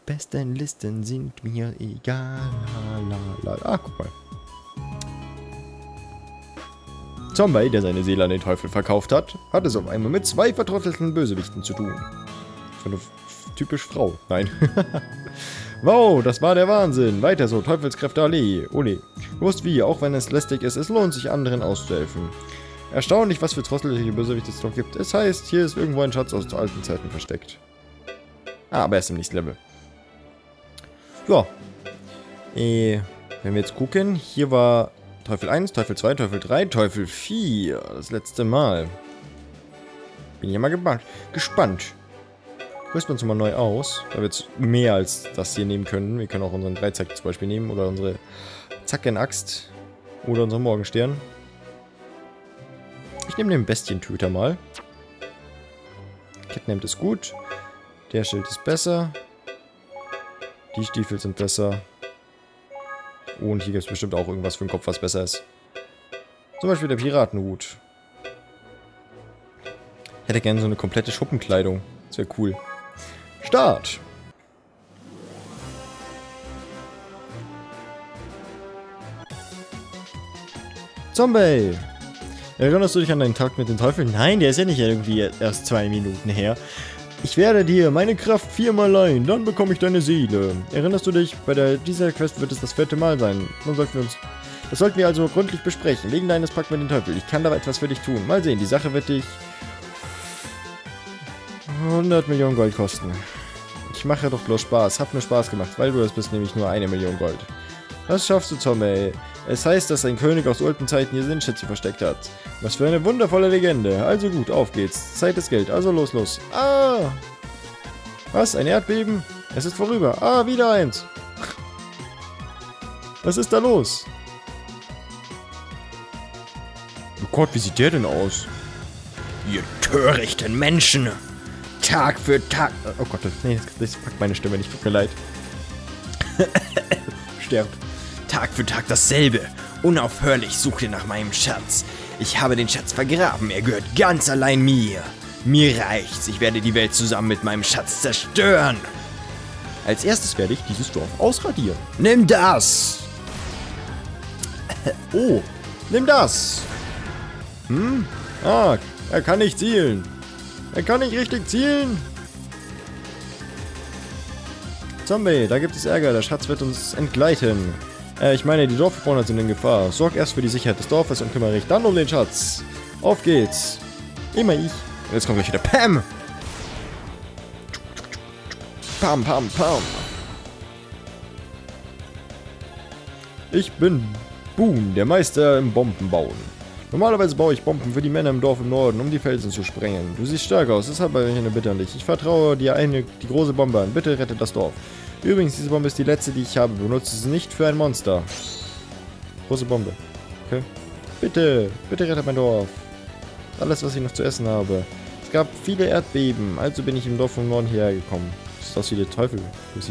besten Listen sind mir egal. Ah, guck mal. Zombie, der seine Seele an den Teufel verkauft hat, hat es auf einmal mit 2 vertrottelten Bösewichten zu tun. Von der typisch Frau. Nein. Wow, das war der Wahnsinn. Weiter so, Teufelskräfte Allee. Ole. Wusst wie, auch wenn es lästig ist, es lohnt sich anderen auszuhelfen. Erstaunlich, was für trottelige Bösewichte es doch gibt. Es heißt, hier ist irgendwo ein Schatz aus alten Zeiten versteckt. Ah, aber er ist im nächsten Level. Ja. Wenn wir jetzt gucken, hier war Teufel 1, Teufel 2, Teufel 3, Teufel 4. Das letzte Mal. Bin ja mal gespannt. Rüsten wir uns mal neu aus, da wir jetzt mehr als das hier nehmen können. Wir können auch unseren Dreizack zum Beispiel nehmen oder unsere Zackenaxt oder unseren Morgenstern. Ich nehme den Bestientöter mal. Catnamp ist gut. Der Schild ist besser. Die Stiefel sind besser. Und hier gibt es bestimmt auch irgendwas für den Kopf, was besser ist. Zum Beispiel der Piratenhut. Ich hätte gerne so eine komplette Schuppenkleidung. Das wäre cool. Start! Zombie! Erinnerst du dich an deinen Tag mit den Teufeln? Nein, der ist ja nicht irgendwie erst 2 Minuten her. Ich werde dir meine Kraft 4-mal leihen, dann bekomme ich deine Seele. Erinnerst du dich? Bei dieser Quest wird es das 4. Mal sein. Das sollten wir also gründlich besprechen. Wegen deines Pakt mit den Teufeln. Ich kann da etwas für dich tun. Mal sehen, die Sache wird dich 100 Millionen Gold kosten. Ich mache doch bloß Spaß. Hab nur Spaß gemacht, weil du das bist, nämlich nur 1 Million Gold. Das schaffst du, Zombie. Es heißt, dass ein König aus alten Zeiten hier Sinnschätze versteckt hat. Was für eine wundervolle Legende. Also gut, auf geht's. Zeit ist Geld, also los. Ah! Was? Ein Erdbeben? Es ist vorüber. Ah, wieder eins. Was ist da los? Oh Gott, wie sieht der denn aus? Ihr törichten Menschen! Tag für Tag... Oh Gott, nee, das packt meine Stimme nicht. Tut mir leid. Sterbt. Tag für Tag dasselbe. Unaufhörlich sucht ihr nach meinem Schatz. Ich habe den Schatz vergraben. Er gehört ganz allein mir. Mir reicht's. Ich werde die Welt zusammen mit meinem Schatz zerstören. Als erstes werde ich dieses Dorf ausradieren. Nimm das! Oh, nimm das! Hm? Ah, er kann nicht zielen. Er kann nicht richtig zielen. Zombie, da gibt es Ärger. Der Schatz wird uns entgleiten. Ich meine, die Dorfbewohner sind in Gefahr. Sorg erst für die Sicherheit des Dorfes und kümmere dich dann um den Schatz. Auf geht's. Immer ich. Und jetzt kommt gleich wieder Pam. Pam, pam, pam. Ich bin Boone, der Meister im Bombenbauen. Normalerweise baue ich Bomben für die Männer im Dorf im Norden, um die Felsen zu sprengen. Du siehst stark aus, deshalb habe ich eine Bitte an dich. Ich vertraue dir die große Bombe an. Bitte rette das Dorf. Übrigens, diese Bombe ist die letzte, die ich habe. Benutze sie nicht für ein Monster. Große Bombe. Okay. Bitte, bitte rette mein Dorf. Alles, was ich noch zu essen habe. Es gab viele Erdbeben, also bin ich im Dorf vom Norden hierher gekommen. Das ist aus wie der Teufel, Lucy.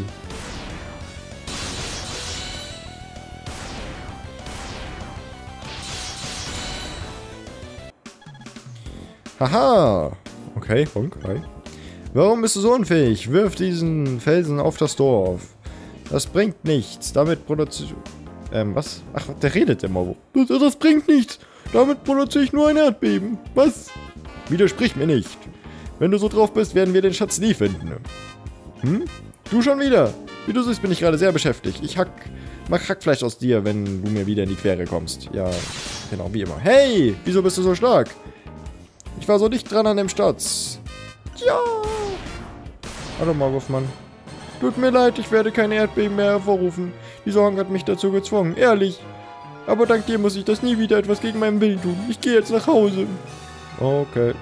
Haha! Okay, Honk, hi. Warum bist du so unfähig? Wirf diesen Felsen auf das Dorf. Das bringt nichts. Damit produziert... was? Ach, der redet immer. Das bringt nichts. Damit produziere ich nur ein Erdbeben. Was? Widersprich mir nicht. Wenn du so drauf bist, werden wir den Schatz nie finden. Hm? Du schon wieder? Wie du siehst, bin ich gerade sehr beschäftigt. Ich mach Hackfleisch aus dir, wenn du mir wieder in die Quere kommst. Ja, genau, wie immer. Hey, wieso bist du so stark? Ich war so dicht dran an dem Schatz. Ja. Hallo Maulwurfmann. Tut mir leid, ich werde keine Erdbeben mehr hervorrufen. Dieser Honk hat mich dazu gezwungen, ehrlich. Aber dank dir muss ich das nie wieder etwas gegen meinen Willen tun. Ich gehe jetzt nach Hause. Okay.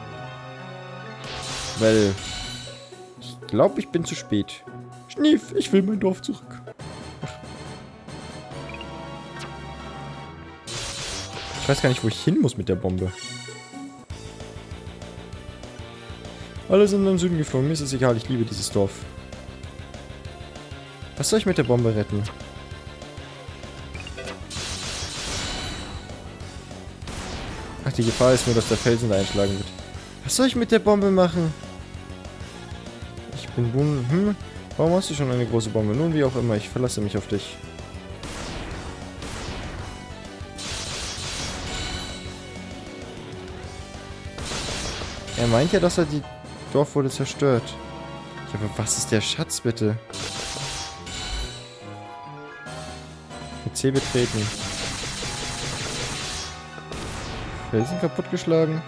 Weil... ich glaube, ich bin zu spät. Schnief, ich will mein Dorf zurück. Ach. Ich weiß gar nicht, wo ich hin muss mit der Bombe. Alle sind in den Süden geflogen. Mir ist es egal, ich liebe dieses Dorf. Was soll ich mit der Bombe retten? Ach, die Gefahr ist nur, dass der Felsen da einschlagen wird. Was soll ich mit der Bombe machen? Ich bin Boone. Warum hast du schon eine große Bombe? Nun, wie auch immer, ich verlasse mich auf dich. Er meint ja, dass er die Dorf wurde zerstört. Ja, aber was ist der Schatz, bitte? Mit C betreten. Felsen kaputtgeschlagen.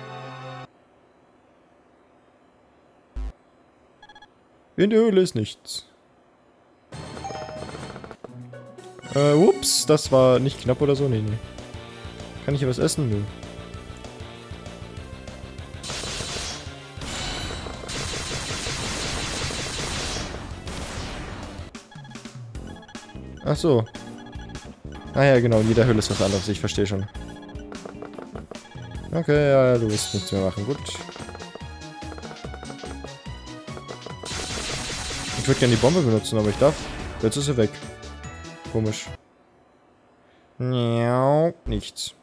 In der Höhle ist nichts. Ups, das war nicht knapp oder so? Nee. Kann ich hier was essen? Nö. Ach so. Ah ja, genau, in jeder Höhle ist was anderes, ich verstehe schon. Okay, ja, du wirst nichts mehr machen, gut. Ich würde gerne die Bombe benutzen, aber ich darf. Jetzt ist sie weg. Komisch. Ja, nichts.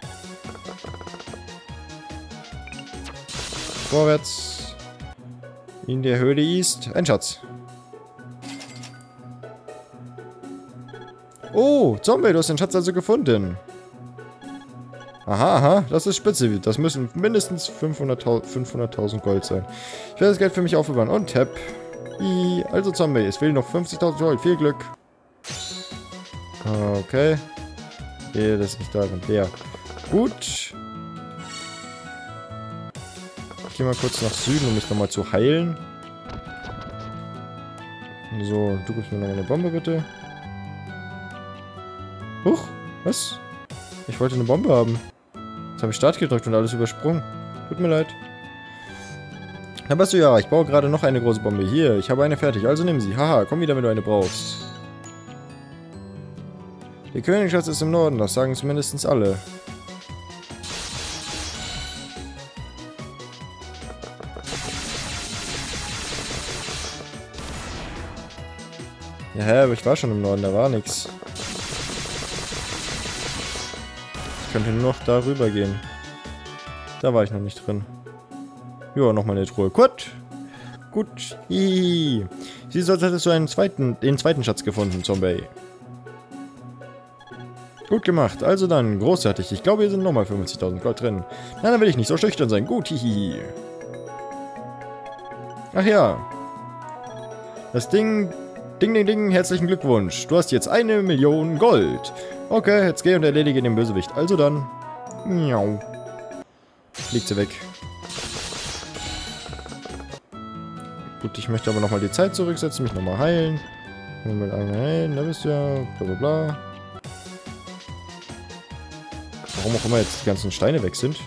Vorwärts. In der Höhle ist ein Schatz. Oh, Zombie, du hast den Schatz also gefunden. Aha, aha, das ist spitze. Das müssen mindestens 500.000 Gold sein. Ich werde das Geld für mich aufbewahren. Und Tap. Also Zombie, es fehlen noch 50.000 Gold. Viel Glück. Okay. Okay, das ist nicht da. Und der. Gut. Ich gehe mal kurz nach Süden, um mich nochmal zu heilen. So, du gibst mir nochmal eine Bombe, bitte. Huch, was? Ich wollte eine Bombe haben. Jetzt habe ich Start gedrückt und alles übersprungen. Tut mir leid. Na was du ja, ich baue gerade noch eine große Bombe. Hier, ich habe eine fertig, also nimm sie. Haha, komm wieder, wenn du eine brauchst. Der Königsschatz ist im Norden, das sagen zumindest alle. Ja, hä, aber ich war schon im Norden, da war nichts. Ich könnte nur noch da rüber gehen. Da war ich noch nicht drin. Ja, nochmal eine Truhe. Gut. Gut. Hihi. Siehst du, als hättest du den zweiten Schatz gefunden, Zombie. Gut gemacht. Also dann, großartig. Ich glaube, hier sind nochmal 50.000 Gold drin. Nein, dann will ich nicht so schüchtern sein. Gut, hihi. Ach ja. Das Ding... Ding, ding, ding. Herzlichen Glückwunsch. Du hast jetzt 1 Million Gold. Okay, jetzt geh und erledige den Bösewicht. Also dann. Miau. Fliegt sie weg. Gut, ich möchte aber nochmal die Zeit zurücksetzen, mich nochmal heilen. Mit einer heilen, da bist du ja. Bla bla bla. Warum auch immer jetzt die ganzen Steine weg sind.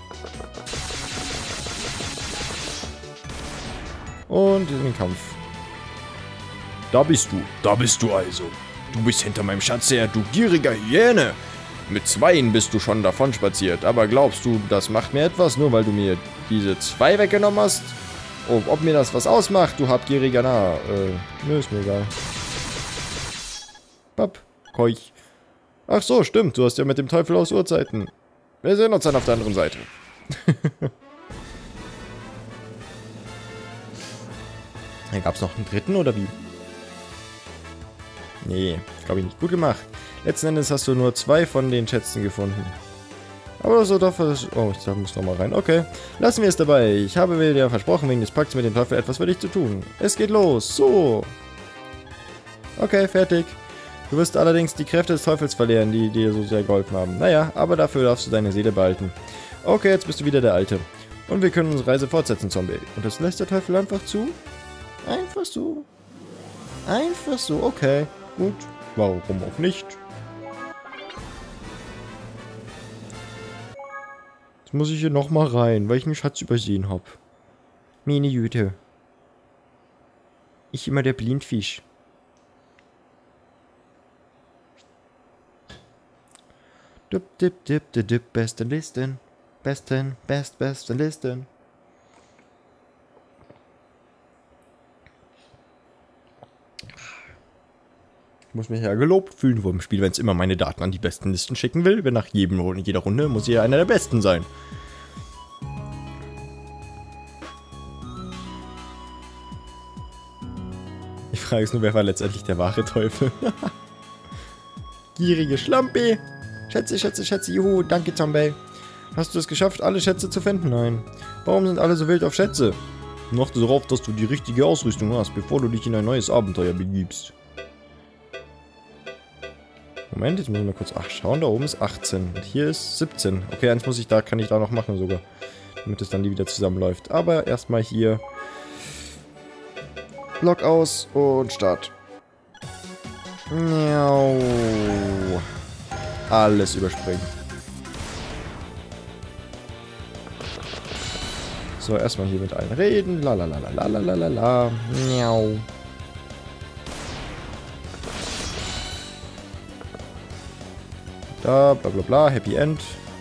Und in den Kampf. Da bist du also. Du bist hinter meinem Schatz her, du gieriger Hyäne. Mit 2 bist du schon davon spaziert. Aber glaubst du, das macht mir etwas, nur weil du mir diese 2 weggenommen hast? Oh, ob mir das was ausmacht, du habgieriger Narr. Nö, ist mir egal. Papp, Keuch. Ach so, stimmt, du hast ja mit dem Teufel aus Urzeiten. Wir sehen uns dann auf der anderen Seite. Da gab's noch einen dritten, oder wie? Nee, glaube ich nicht. Gut gemacht. Letzten Endes hast du nur 2 von den Schätzen gefunden. Aber so doch... Oh, ich muss noch mal rein. Okay, lassen wir es dabei. Ich habe mir ja versprochen, wegen des Pakts mit dem Teufel etwas für dich zu tun. Es geht los. So. Okay, fertig. Du wirst allerdings die Kräfte des Teufels verlieren, die dir so sehr geholfen haben. Naja, aber dafür darfst du deine Seele behalten. Okay, jetzt bist du wieder der Alte. Und wir können unsere Reise fortsetzen, Zombie. Und das lässt der Teufel einfach zu? Einfach so. Einfach so, okay. Gut, warum auch nicht? Jetzt muss ich hier nochmal rein, weil ich einen Schatz übersehen habe. Meine Güte. Ich immer der Blindfisch. Dip, dip, dip, dip, dip, beste Listen. Beste Listen. Ich muss mich ja gelobt fühlen vor dem Spiel, wenn es immer meine Daten an die besten Listen schicken will. Wenn nach jeder Runde muss ich ja einer der Besten sein. Ich Frage ist nur, wer war letztendlich der wahre Teufel? Gierige Schlampe! Schätze, Schätze, Schätze, juhu, danke Zombie. Hast du es geschafft, alle Schätze zu finden? Nein. Warum sind alle so wild auf Schätze? Achte darauf, dass du die richtige Ausrüstung hast, bevor du dich in ein neues Abenteuer begibst. Moment, jetzt müssen wir kurz schauen. Da oben ist 18 und hier ist 17. Okay, eins kann ich da noch machen sogar. Damit es dann nie wieder zusammenläuft. Aber erstmal hier Log aus und Start. Miau. Alles überspringen. So, erstmal hier mit allen reden. Lalalala. Miau. Da, bla bla bla, Happy End.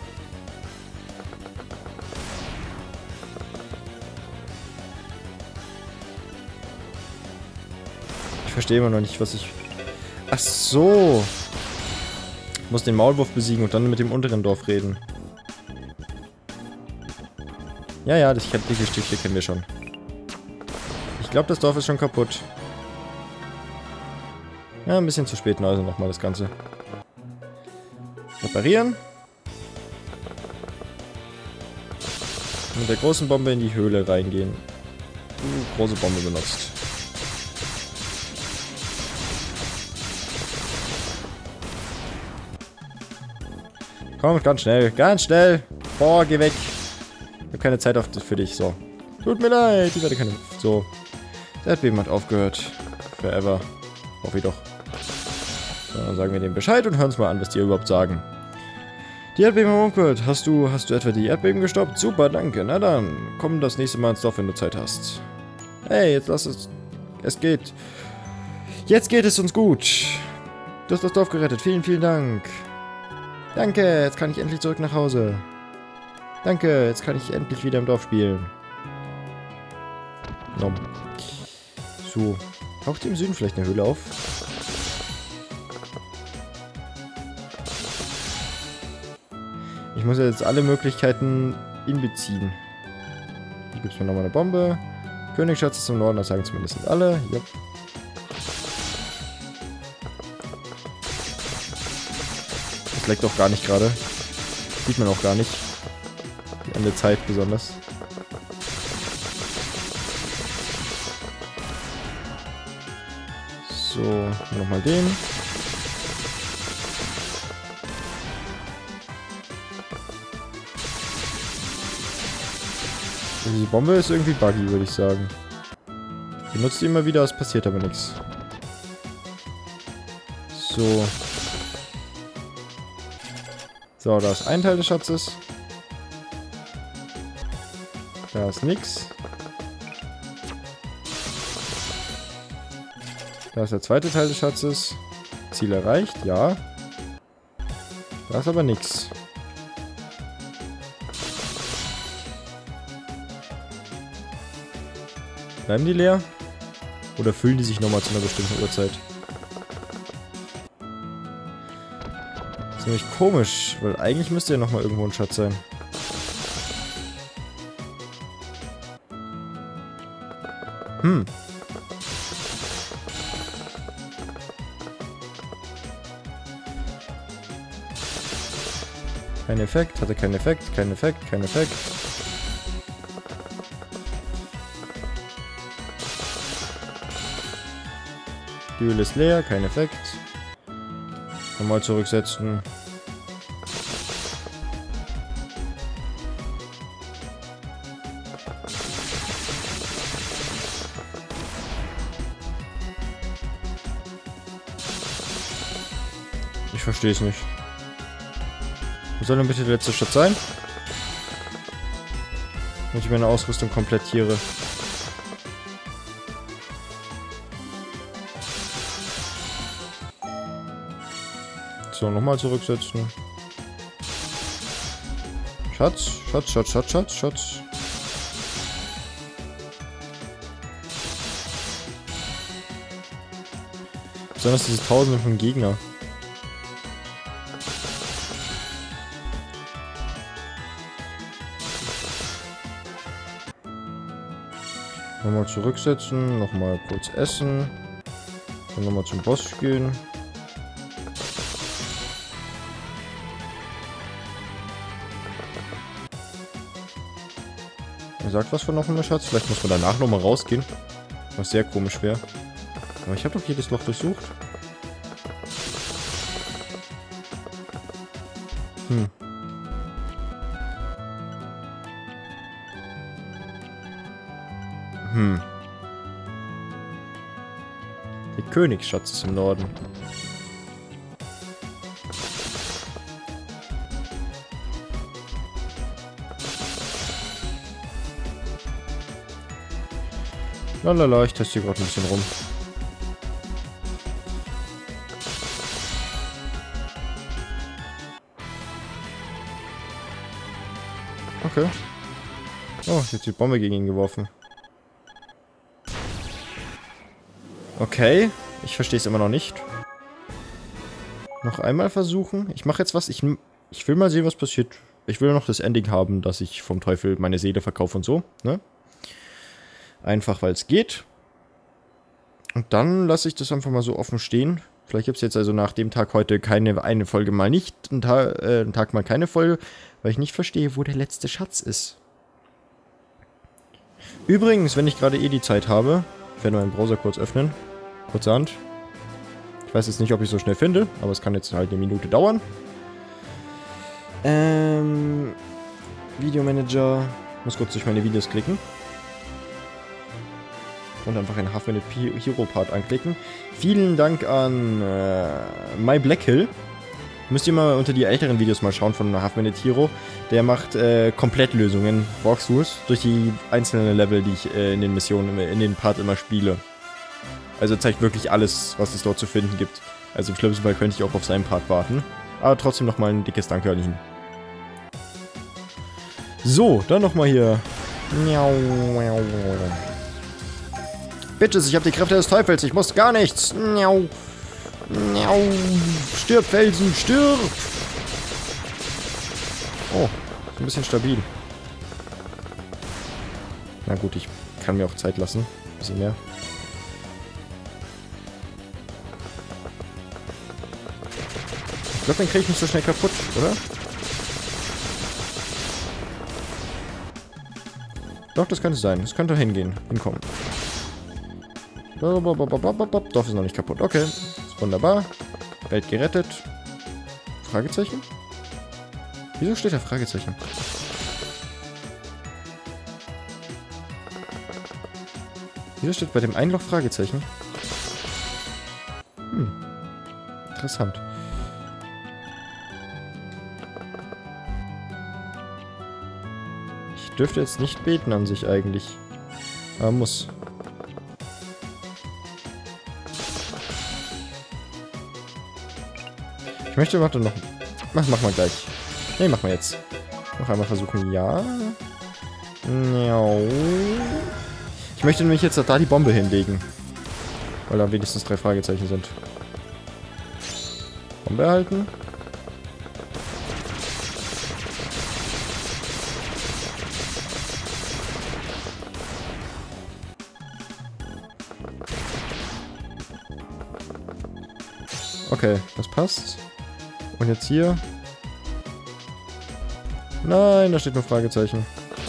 Ich verstehe immer noch nicht, was ich... Ach so. Ich muss den Maulwurf besiegen und dann mit dem unteren Dorf reden. Ja, das Stückchen kennen wir schon. Ich glaube, das Dorf ist schon kaputt. Ja, ein bisschen zu spät, also nochmal das Ganze. Reparieren. Mit der großen Bombe in die Höhle reingehen. Große Bombe benutzt. Komm, ganz schnell, ganz schnell. Boah, geh weg. Ich habe keine Zeit für dich, so. Tut mir leid, ich werde keine... So. Das Erdbeben hat aufgehört. Forever. Hoffe ich doch. So, dann sagen wir dem Bescheid und hören uns mal an, was die überhaupt sagen. Die Erdbeben haben aufgehört. Hast du etwa die Erdbeben gestoppt? Super, danke. Na dann, komm das nächste Mal ins Dorf, wenn du Zeit hast. Hey, jetzt lass es... Es geht... Jetzt geht es uns gut. Du hast das Dorf gerettet. Vielen, vielen Dank. Danke, jetzt kann ich endlich zurück nach Hause. Danke, jetzt kann ich endlich wieder im Dorf spielen. Nom. So. Taucht im Süden vielleicht eine Höhle auf? Ich muss ja jetzt alle Möglichkeiten inbeziehen. Hier gibt es mir nochmal eine Bombe. Königsschatz ist im Norden, das sagen zumindest alle. Yep. Das leckt auch gar nicht gerade. Sieht man auch gar nicht. An der Zeit besonders. So, nochmal den. Die Bombe ist irgendwie buggy, würde ich sagen. Ich benutze die immer wieder, es passiert aber nichts. So. So, da ist ein Teil des Schatzes. Da ist nix. Da ist der zweite Teil des Schatzes. Ziel erreicht, ja. Da ist aber nix. Bleiben die leer? Oder füllen die sich nochmal zu einer bestimmten Uhrzeit? Das ist nämlich komisch, weil eigentlich müsste ja nochmal irgendwo ein Schatz sein. Kein Effekt, hatte keinen Effekt, kein Effekt, kein Effekt. Die Höhle ist leer, kein Effekt. Nochmal zurücksetzen. Ich verstehe es nicht. Wo soll denn bitte der letzte Schritt sein? Wenn ich meine Ausrüstung komplettiere. So, nochmal zurücksetzen. Schatz, Schatz, Schatz, Schatz, Schatz, Schatz. Besonders diese Tausende von Gegner. Nochmal zurücksetzen, nochmal kurz essen. Dann nochmal zum Boss gehen. Er sagt was von noch einem Schatz. Vielleicht muss man danach nochmal rausgehen. Was sehr komisch wäre. Aber ich habe doch jedes Loch durchsucht. Der Königsschatz ist im Norden. Lalala, ich teste hier gerade ein bisschen rum. Okay. Oh, jetzt die Bombe gegen ihn geworfen. Okay, ich verstehe es immer noch nicht. Noch einmal versuchen. Ich mache jetzt was. Ich will mal sehen, was passiert. Ich will noch das Ending haben, dass ich vom Teufel meine Seele verkaufe und so. Ne? Einfach, weil es geht. Und dann lasse ich das einfach mal so offen stehen. Vielleicht gibt es jetzt also nach dem Tag heute eine Folge mal nicht, einen Tag mal keine Folge, weil ich nicht verstehe, wo der letzte Schatz ist. Übrigens, wenn ich gerade eh die Zeit habe, ich werde meinen Browser kurz öffnen. Kurzerhand. Ich weiß jetzt nicht, ob ich so schnell finde, aber es kann jetzt halt eine Minute dauern. Videomanager. Muss kurz durch meine Videos klicken. Und einfach einen Half Minute Hero Part anklicken. Vielen Dank an MyBlackHill. Müsst ihr mal unter die älteren Videos mal schauen von Half Minute Hero. Der macht Komplettlösungen, Walkthroughs, durch die einzelnen Level, die ich in den Missionen, in den Part immer spiele. Also zeigt wirklich alles, was es dort zu finden gibt. Also im schlimmsten Fall könnte ich auch auf seinen Part warten. Aber trotzdem nochmal ein dickes Danke an ihn. So, dann nochmal hier. Bitches, ich habe die Kräfte des Teufels, ich muss gar nichts. Stirb, Felsen, stirb! Oh, ein bisschen stabil. Na gut, ich kann mir auch Zeit lassen. Ein bisschen mehr. Ich glaube, den kriege ich nicht so schnell kaputt, oder? Doch, das könnte sein. Das könnte hinkommen. Dorf ist noch nicht kaputt. Okay. Ist wunderbar. Welt gerettet. Fragezeichen? Wieso steht da Fragezeichen? Wieso steht bei dem einen Loch Fragezeichen? Interessant. Ich dürfte jetzt nicht beten an sich eigentlich. Aber muss. Ich möchte, warte noch. Mach mal gleich. Ne, mach mal jetzt. Noch einmal versuchen, ja. Ich möchte nämlich jetzt da die Bombe hinlegen. Weil da wenigstens 3 Fragezeichen sind. Bombe erhalten. Okay, das passt. Und jetzt hier. Nein, da steht nur Fragezeichen.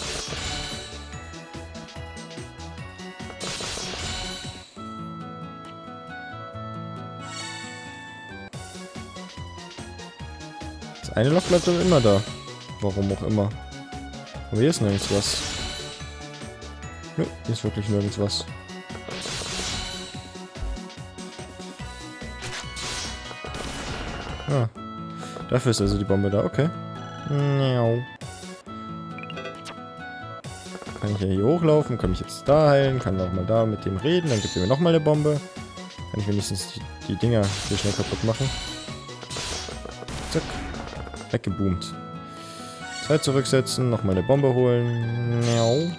Das eine Loch bleibt doch immer da. Warum auch immer. Aber hier ist nirgends was. Nö, hier ist wirklich nirgends was. Ah. Dafür ist also die Bombe da, okay. Kann ich ja hier hochlaufen, kann mich jetzt da heilen, kann auch mal da mit dem reden, dann gibt er mir nochmal eine Bombe. Kann ich wenigstens die Dinger hier schnell kaputt machen. Zack. Weggeboomt. Zeit zurücksetzen, nochmal eine Bombe holen.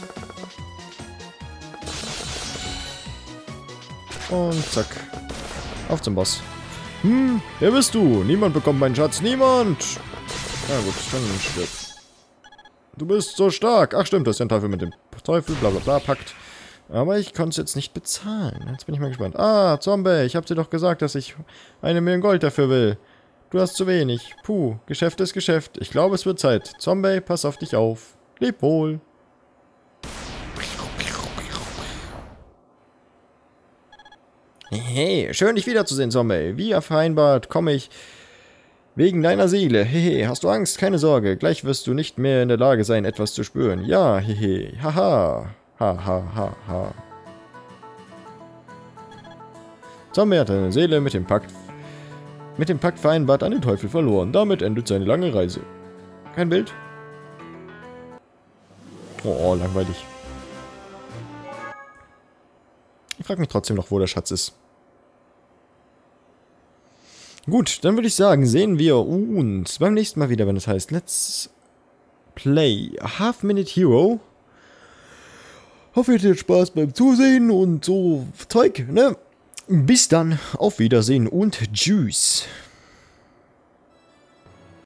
Und zack. Auf zum Boss. Wer bist du? Niemand bekommt meinen Schatz. Niemand! Na gut, dann stirb. Du bist so stark. Ach stimmt, das ist ja ein Teufel mit dem Teufel, bla bla bla, Pakt. Aber ich konnte es jetzt nicht bezahlen. Jetzt bin ich mal gespannt. Ah, Zombie, ich hab dir doch gesagt, dass ich 1 Million Gold dafür will. Du hast zu wenig. Puh, Geschäft ist Geschäft. Ich glaube, es wird Zeit. Zombie, pass auf dich auf. Leb wohl. Hey, schön dich wiederzusehen, Zombie. Wie vereinbart komme ich wegen deiner Seele. Hehe, hast du Angst? Keine Sorge. Gleich wirst du nicht mehr in der Lage sein, etwas zu spüren. Ja, hehe. Haha. Ha, ha, ha, ha. Zombie hat seine Seele mit dem Pakt vereinbart an den Teufel verloren. Damit endet seine lange Reise. Kein Bild? Oh, langweilig. Ich frage mich trotzdem noch, wo der Schatz ist. Gut, dann würde ich sagen, sehen wir uns beim nächsten Mal wieder, wenn es heißt Let's Play a Half-Minute Hero. Hoffe, ihr hattet Spaß beim Zusehen und so Zeug, ne? Bis dann, auf Wiedersehen und tschüss.